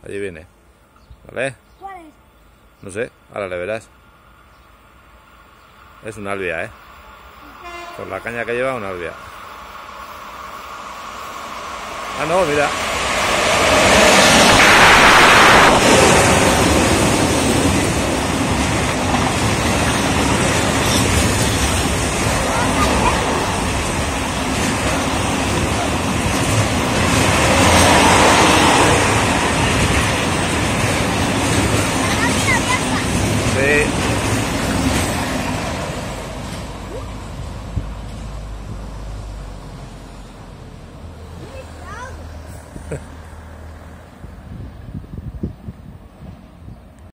Allí viene. ¿Vale? ¿Cuál es? No sé, ahora le verás. Es una albia, ¿eh? Por la caña que lleva, una albia. Ah, no, mira.